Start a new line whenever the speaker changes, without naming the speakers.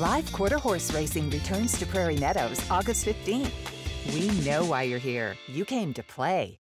Live quarter horse racing returns to Prairie Meadows August 15th. We know why you're here. You came to play.